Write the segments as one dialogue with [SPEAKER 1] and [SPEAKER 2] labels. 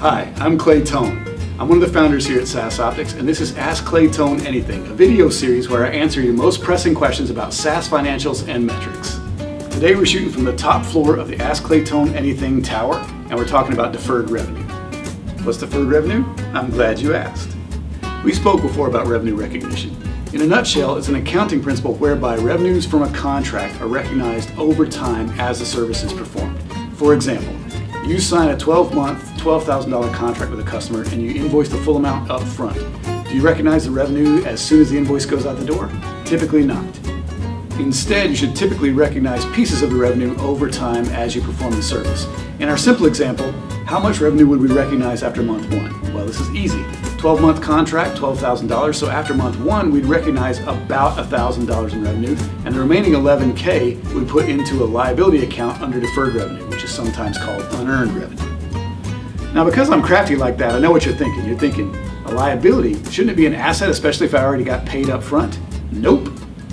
[SPEAKER 1] Hi, I'm Claytone. I'm one of the founders here at SaaS Optics, and this is Ask Claytone Anything, a video series where I answer your most pressing questions about SaaS financials and metrics. Today we're shooting from the top floor of the Ask Claytone Anything tower, and we're talking about deferred revenue. What's deferred revenue? I'm glad you asked. We spoke before about revenue recognition. In a nutshell, it's an accounting principle whereby revenues from a contract are recognized over time as the service is performed. For example, you sign a 12-month, $12,000 contract with a customer and you invoice the full amount up front. Do you recognize the revenue as soon as the invoice goes out the door? Typically not. Instead, you should typically recognize pieces of the revenue over time as you perform the service. In our simple example, how much revenue would we recognize after month one? Well, this is easy. 12-month contract, $12,000, so after month one, we'd recognize about $1,000 in revenue, and the remaining $11K we put into a liability account under deferred revenue, which is sometimes called unearned revenue. Now, because I'm crafty like that, I know what you're thinking. You're thinking, a liability, shouldn't it be an asset, especially if I already got paid up front? Nope.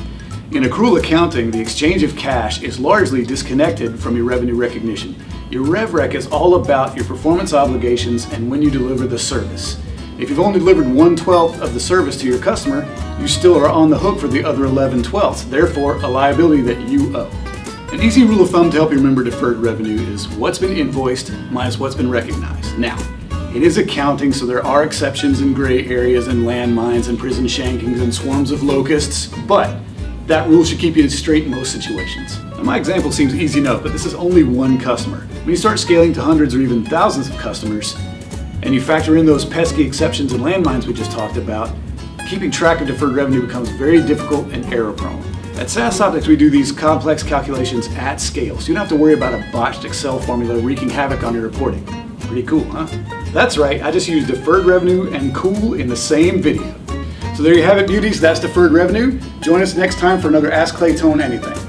[SPEAKER 1] In accrual accounting, the exchange of cash is largely disconnected from your revenue recognition. Your rev rec is all about your performance obligations and when you deliver the service. If you've only delivered 1/12 of the service to your customer, you still are on the hook for the other 11/12, therefore a liability that you owe. An easy rule of thumb to help you remember deferred revenue is what's been invoiced minus what's been recognized. Now, it is accounting, so there are exceptions and gray areas and landmines and prison shankings and swarms of locusts, but that rule should keep you straight in most situations. Now, my example seems easy enough, but this is only one customer. When you start scaling to hundreds or even thousands of customers, and you factor in those pesky exceptions and landmines we just talked about, keeping track of deferred revenue becomes very difficult and error-prone. At SaaS Optics, we do these complex calculations at scale, so you don't have to worry about a botched Excel formula wreaking havoc on your reporting. Pretty cool, huh? That's right, I just used deferred revenue and cool in the same video. So there you have it, beauties, that's deferred revenue. Join us next time for another Ask Claytone Anything.